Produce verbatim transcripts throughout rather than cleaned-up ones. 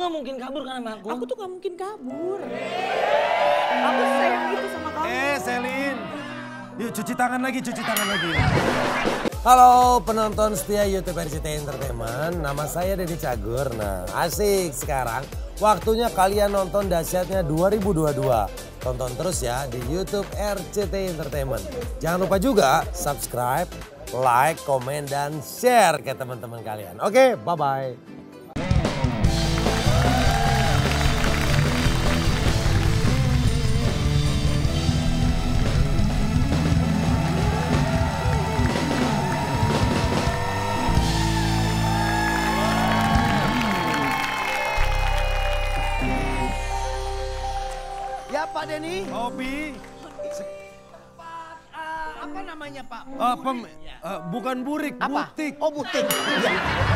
gak mungkin kabur kan sama aku? Aku tuh gak mungkin kabur. Aku sayang gitu sama kamu. Eh, Selin. Yuk cuci tangan lagi, cuci tangan lagi. Halo penonton setia YouTube R C T I Entertainment. Nama saya Deddy Cagur. Nah, asik sekarang. Waktunya kalian nonton dahsyatnya dua ribu dua puluh dua. Tonton terus ya di YouTube R C T I Entertainment. Jangan lupa juga subscribe, like, komen, dan share ke teman-teman kalian. Oke, bye-bye. Ya Pak Denny. Obi. Pak, uh, apa namanya Pak? Uh, pem, uh, bukan burik, Apa? butik. Oh butik. Ya.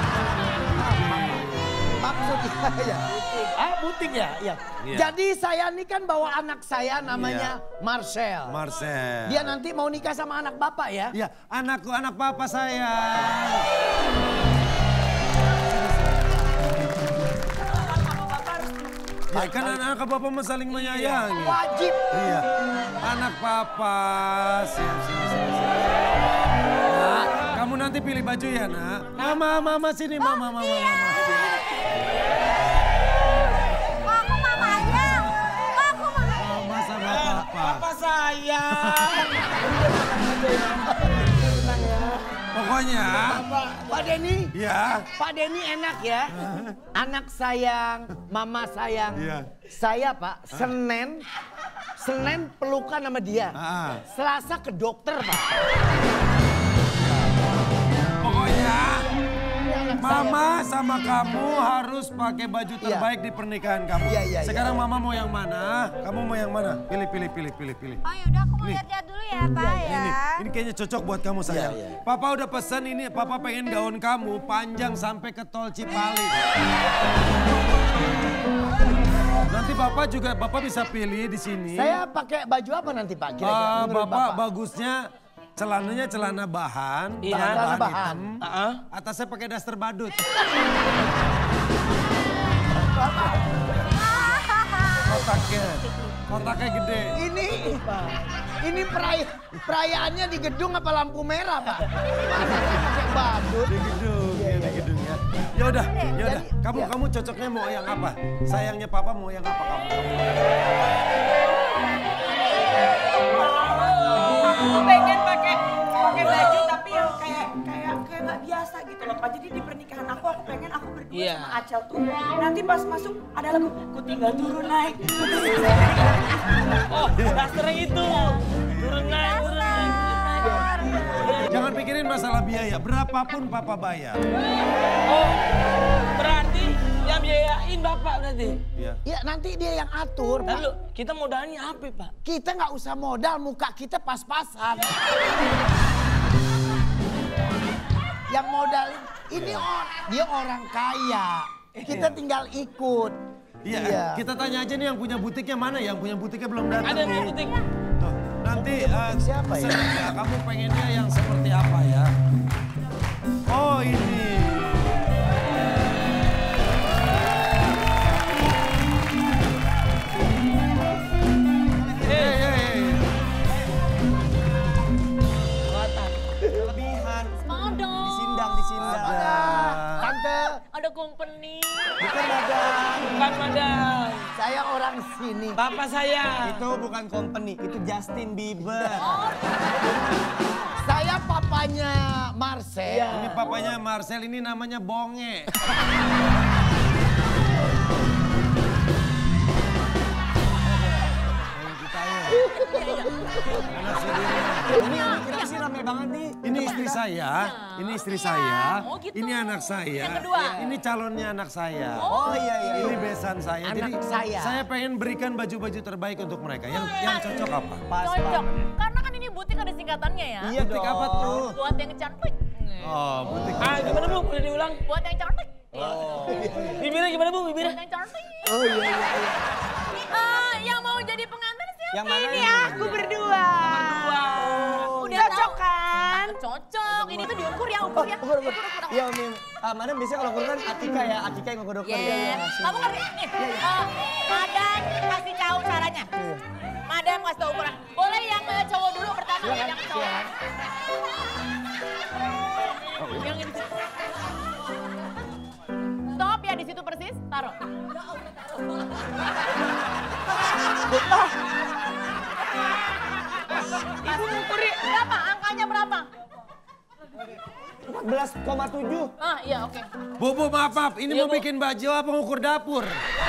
Maksudnya ya. Ah butik ya? Ya. Iya. Jadi saya ini kan bawa anak saya namanya Marcel. Marcel. Dia nanti mau nikah sama anak bapak ya? Ya, anakku, anak papa saya. Ya kan anak bapak mah saling menyayangi. Wajib. Iya. Anak papa. Siap, siap, siap, siap. Nak, kamu nanti pilih baju ya, Nak. Mama, mama sini, mama, mama, mama. Aku mamanya. Aku mamanya. Mama sama papa. Papa saya. Pokoknya. Pak Denny. Ya. Pak Denny enak ya. Anak sayang, mama sayang. Iya. Saya Pak, Senin, Senin pelukan sama dia. Ah. Selasa ke dokter Pak. Pokoknya. Ini anak Mama sama kamu harus pakai baju terbaik di pernikahan kamu. Iya, iya, Sekarang iya. mama mau yang mana? Kamu mau yang mana? Pilih, pilih, pilih, pilih, pilih. Oh yaudah aku mau Nih. lihat-lihat dulu ya Pak ya. Ini, ini kayaknya cocok buat kamu sayang. Iya, iya. Papa udah pesan ini, papa pengen gaun kamu panjang sampai ke tol Cipali. Nanti bapak juga, bapak bisa pilih di sini. Saya pakai baju apa nanti Pak? Kira-kira Ah, menurut bapak, bagusnya celananya celana bahan, Iya. bahan, Celana bahan bahan. hitam. Heeh. Atasnya pakai daster badut. Kotaknya, kotaknya gede. Ini, ini peray perayaannya di gedung apa lampu merah Pak? Masa saya pakai badut? Di gedung, ya, di gedung ya. Ya udah, ya udah. Jadi, Kamu ya. kamu cocoknya mau yang apa? Sayangnya papa mau yang apa kamu? Aku pengen pakai pakai baju tapi yang kayak kayak kayak nggak biasa gitu loh Pak. Jadi di pernikahan aku aku pengen aku berdua Iya. sama Acel tuh nanti pas masuk ada lagu ku tinggal turun naik. Oh, dasternya itu. Turun naik, turun naik. Jangan pikirin masalah biaya, berapapun papa bayar. Oh, berarti yang biayain bapak berarti. Ya. Ya nanti dia yang atur Pak. Lalu kita modalnya apa Pak? Kita nggak usah modal, muka kita pas-pasan. Yang modal ini or- dia orang kaya. Kita tinggal ikut. Iya, kita tanya aja nih yang punya butiknya mana, yang punya butiknya belum datang. Ada nih. butik. Tuh, nanti eh, siapa ya? senangnya kamu pengennya yang seperti apa ya? Oh ini. Hei, hei, hei. Kelebihan. Semangat dong. Disindang, disindang. Ada. Tante, Ada company. bukan madam. Bukan madam. Saya orang sini. Papa saya. Itu bukan company, itu Justin Bieber. Saya papanya Marcel. Ini papanya Marcel, ini namanya Bonge. Ini ini kira sih rame banget nih. Ini istri saya, ini istri saya, Oh, gitu. ini anak saya, Yang kedua? ini calonnya anak saya. Oh iya iya. Ini besan saya. Anak Jadi saya. saya pengen berikan baju-baju terbaik untuk mereka. Yang yang cocok apa? Pas Cocok. Karena kan ini butik ada singkatannya ya. Iya Butik dong. apa tuh? Buat yang cantik. Oh, butik. Ah, gimana Bu? Boleh diulang? Buat yang cantik. Bibirnya gimana Bu? Bibirnya? Buat yang cantik. Oh iya iya. iya. Eh, yang mau jadi pengantin siapa? Yang mana Ini nih? aku berdua. Udah Cocok tahu. kan? Cocok. Ini ini tuh diukur ya, ukur ya. Ukur, ukur. Iya, Om. Ah, Madam biasanya kalau ukur kan Atika ya, Atika yang ukur dokter. Yes. Kamu ngerti? Nih, eh, Madam kasih tahu caranya. Madam kasih tahu ukuran. Boleh yang eh, cowok dulu pertama, yang cowok. Yang ini. Stop ya di situ persis, taruh. Ibu ngukuri berapa? Angkanya berapa? empat belas koma tujuh. Ah iya oke. Bu, bu, maaf, maaf. Ini Iya, mau Bu. bikin baju apa ngukur dapur?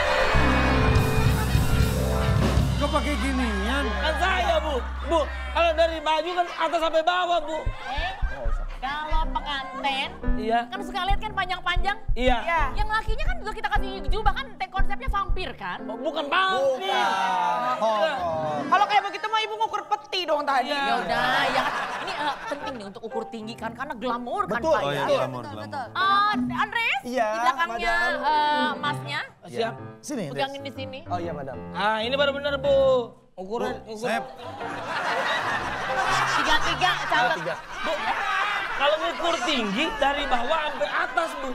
Kok pakai ginian? Kan saya bu, bu. Kalau dari baju kan atas sampai bawah bu. Eh, kalau pengantin, Iya. kan suka lihat kan panjang-panjang. Iya. Ya. Yang lakinya kan juga kita kasih jubah kan konsepnya vampir kan. Bukan vampir. Oh. Kalau kayak begitu mah ibu ngukur peti dong tadi. Ya udah, ya kan. Ini eh, penting nih untuk ukur tinggi kan karena glamor kan Betul. Pak Oh ya. iya, glamor, glamor. Ah, Andres, Iya, di belakangnya Madam. eh, masnya, Siap. Sini. Des. pegangin di sini. Oh iya, Madam. Ah ini baru bener bu. Ukuran, ukuran. Saya Tiga-tiga, catat. tiga. Bu, kalau ngukur tinggi dari bawah sampai atas bu.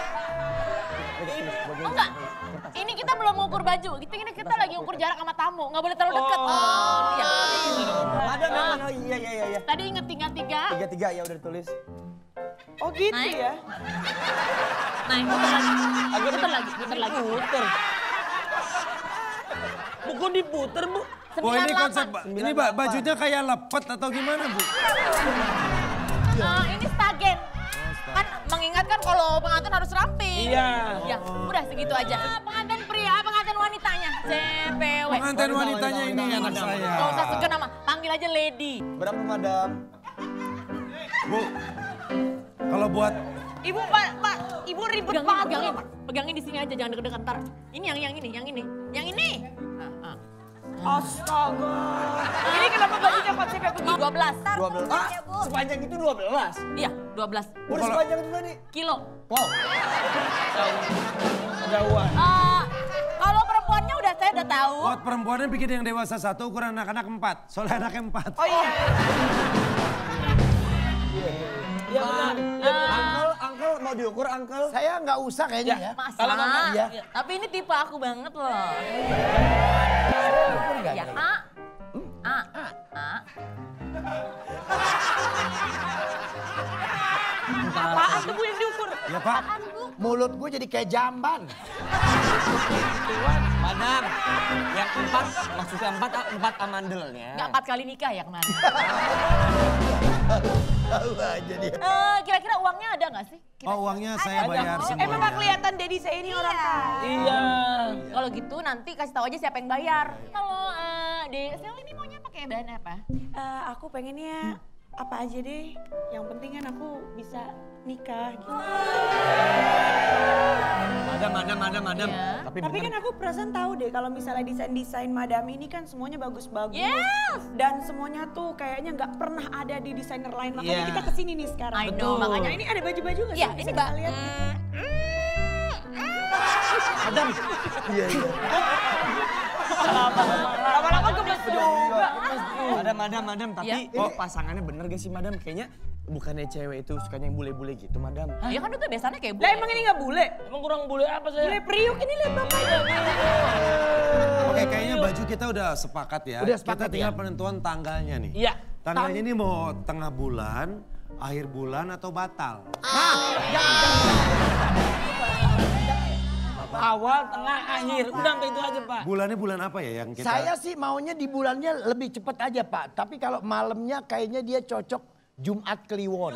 Oh enggak, ini kita belum ngukur baju. Kita ini kita lagi ukur jarak sama tamu, nggak boleh terlalu dekat. Oh, iya. Madam, yang mana? Iya, iya, iya, iya. Tadi inget tiga-tiga. Tiga, tiga, ya udah ditulis. Oh gitu Naik. ya. Naik, putar lagi. Putar lagi, putar lagi. Puter. Bu kok diputer bu? Oh ini konsep, sembilan ini ba- bajunya kayak lepet atau gimana Bu? Eh, ini stagen. Kan mengingatkan kalau pengantin harus ramping. Iya. Ya, udah segitu aja. Ah, pengantin pria, pengantin wanitanya. C P W. Pengantin wanitanya ini wanita, anak wanita. saya. Gak usah segan nama, panggil aja lady. Berapa, Madam? Bu, kalau buat Ibu pak, pak, ibu ribet Pegangin, banget. pegangin. Pegangin di sini aja, jangan deket-deket ntar. Ini yang yang ini, yang ini. Yang ini. Ah, ah. Astaga. Ini kenapa bajunya konsepnya begini? dua belas. dua belas. Ah, sepanjang itu dua belas. Iya, dua belas. Udah sepanjang itu tadi. Kilo. Wow. Jauhan. Eh, kalau perempuannya udah saya udah tahu. buat perempuannya bikin yang dewasa satu, ukuran anak-anak empat. Soalnya anaknya empat. Oh iya. Iya benar. Uncle, Uncle mau diukur, Uncle? Saya nggak usah kayaknya ya. Masa? Kalau mama, iya. Tapi ini tipe aku banget loh. nggak Ya, ada? A. A. A. Apaan tuh bu yang diukur? Ya Pak, Mulut gue jadi kayak jamban. Madam, yang empat, maksudnya empat, empat amandelnya. Nggak empat kali nikah ya kemarin. Tahu aja dia. Eh, kira-kira uangnya ada nggak sih? oh uangnya saya bayar semuanya. Emang gak kelihatan Dedi saya ini orang kaya. Iya. Kalau gitu nanti kasih tahu aja siapa yang bayar. Kalau eh, Desel ini maunya pakai bahan apa? Eh, aku pengennya apa aja deh. Yang penting kan aku bisa nikah gitu. Madam, madam, madam, madam. Iya. Tapi, Tapi bener. kan aku perasaan tahu deh kalau misalnya desain-desain madam ini kan semuanya bagus-bagus. Yes. Dan semuanya tuh kayaknya nggak pernah ada di desainer lain. Makanya Iya. kita kesini nih sekarang. I know, makanya Ini ada baju-baju nggak sih? Iya, Bisa ini kita Mbak. lihat? Madam. Iya, iya. Lama-lama gemes juga. Madam, madam, madam. Tapi Iya. ini pasangannya bener gak sih, madam? Kayaknya bukannya cewek itu sukanya yang bule-bule gitu, madam. Ya kan itu biasanya kayak bu. Lah emang ini nggak bule? Emang kurang bule apa saya? Bule priuk ini lihat bapaknya. Oke, kayaknya baju kita udah sepakat ya. Udah sepakat, kita tinggal ya. penentuan tanggalnya nih. Iya. Tanggalnya ini mau tengah bulan, akhir bulan atau batal? Awal, tengah, akhir. Udah sampai itu aja pak. Bulannya bulan apa ya yang kita? Saya sih maunya di bulannya lebih cepat aja Pak. Tapi kalau malamnya kayaknya dia cocok Jumat Kliwon.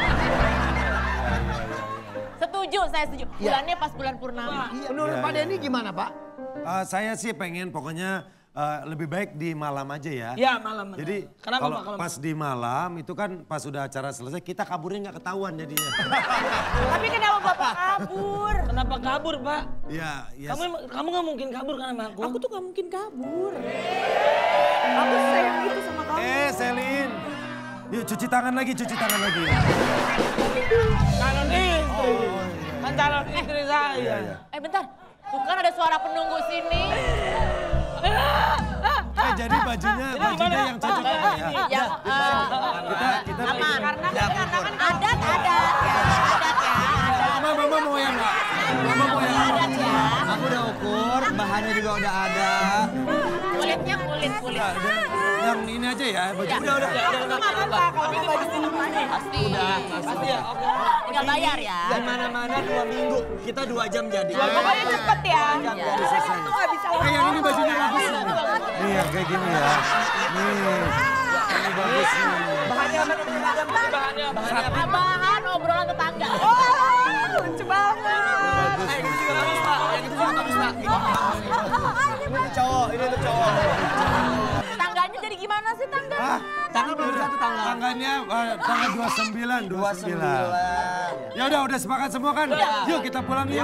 Setuju, saya setuju. Bulannya pas bulan purnama. Iya. Menurut Iya, Pak iya, Denny gimana Pak? Eh, saya sih pengen pokoknya eh, lebih baik di malam aja ya. Iya malam. Jadi Kenapa kalau pak? Kalau pas di malam itu kan pas udah acara selesai kita kaburnya nggak ketahuan jadinya. Tapi kenapa bapak kabur? Kenapa kabur pak? Iya, iya. Kamu emang- kamu nggak mungkin kabur kan sama aku? Aku tuh gak mungkin kabur. Aku sayang gitu sama kamu. Eh, Selin. Yuk cuci tangan lagi, cuci tangan lagi. Calon istri. Kan calon istri saya. Iya, iya. Eh bentar, tuh kan ada suara penunggu sini. Ah, ah, Eh, jadi bajunya, bajunya yang cocok apa ya? Yang eh, Kita, kita aman. Karena kan karena kan Adat, adat ya, adat ya, adat. Mama, mama mau yang nggak? Mama mau yang apa? Adat ya. Aku udah ukur, bahannya juga udah ada. Kulitnya kulit, kulit. Yang ini aja ya, baju. Udah, udah. nggak apa-apa kalau mau baju ini. Pasti. Pasti ya, oke. Tinggal bayar ya. Di mana-mana dua minggu, kita dua jam jadi. Pokoknya cepet ya. Jam Ya. jadi selesai. Itu nggak bisa. Eh, yang ini bajunya bagus. Nih, yang kayak gini ya. Nih, ini bagus nih. Bahannya apa nih? Bahannya Nah, bahan obrolan tetangga. Oh, lucu banget. Eh, ini juga bagus, Pak. Yang itu juga bagus, Pak. Ini untuk cowok, ini untuk cowok. Tangganya jadi gimana sih tangga? Ah, Tanggal belum satu tanggal. tangannya uh, tanggal dua puluh sembilan, dua puluh sembilan. Ya udah, udah sepakat semua kan? Yuk kita pulang yuk.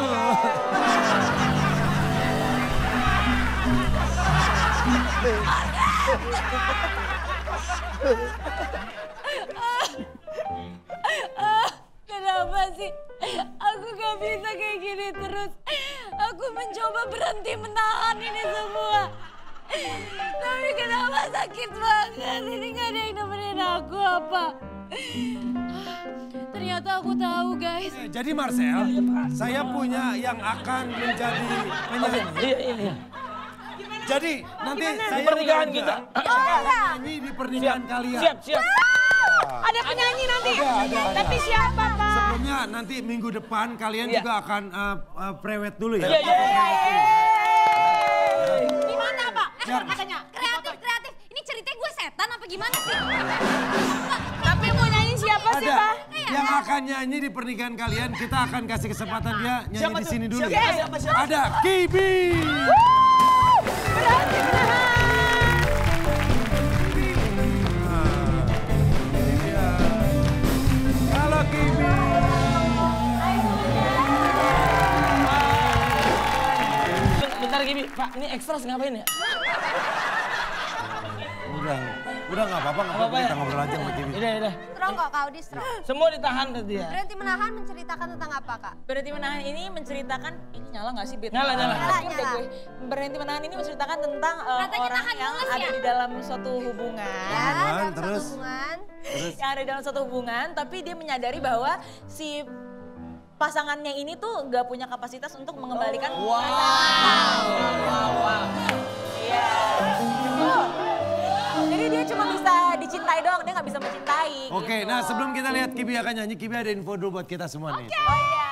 Kenapa sih? Aku gak bisa kayak gini terus. Aku mencoba berhenti menahan ini semua. Tapi kenapa sakit banget? Ini gak ada yang nemenin aku apa? Ternyata aku tahu guys. Eh, Jadi Marcel, saya punya yang akan menjadi penyanyi. Iya, iya, iya. Jadi nanti saya Pernikahan udah- kita. nyanyi di pernikahan kalian. Siap, siap. Ada penyanyi nanti. Ada, ada, ada. Tapi siapa, Pak? Sebelumnya nanti minggu depan kalian Iya. juga akan uh, uh, prewed dulu ya. Iya, iya, iya. Di mana Pak? Eh, Ya. katanya. Kreatif, kreatif. Ini ceritanya gue setan apa gimana sih? Tapi mau nyanyi siapa sih, Ada Pak? yang akan nyanyi di pernikahan kalian, kita akan kasih kesempatan dia nyanyi Siapa di tuh? sini dulu Siapa, ya. siapa, siapa? Ada Kibi. Berhenti menahan. Iya. Halo Kibi. Bentar Gibi, Pak, ini ekstras ngapain ya? Udah, udah nggak apa-apa, nggak apa-apa, Apa-apa kita ya? ngobrol aja sama Kibi. Udah, udah. Strong kok, Kak Audi strong. Semua ditahan tadi ya? Berhenti menahan menceritakan tentang apa, Kak? Berhenti menahan ini menceritakan, ini nyala nggak sih? Bit? Nyala, nyala. Nyala, Nyala, udah nyala. gue. Berhenti menahan ini menceritakan tentang uh, Katanya orang tahan yang mules ada ya? di dalam suatu hubungan. Ya, Hubungan, dalam satu terus? hubungan. Yang ada dalam suatu hubungan, tapi dia menyadari bahwa si pasangannya ini tuh nggak punya kapasitas untuk mengembalikan Wow. Wow, wow. Iya. Jadi dia cuma bisa dicintai doang, dia nggak bisa mencintai. Oke, gitu. nah sebelum kita lihat Kibi akan nyanyi, Kibi ada info dulu buat kita semua nih. Oh iya.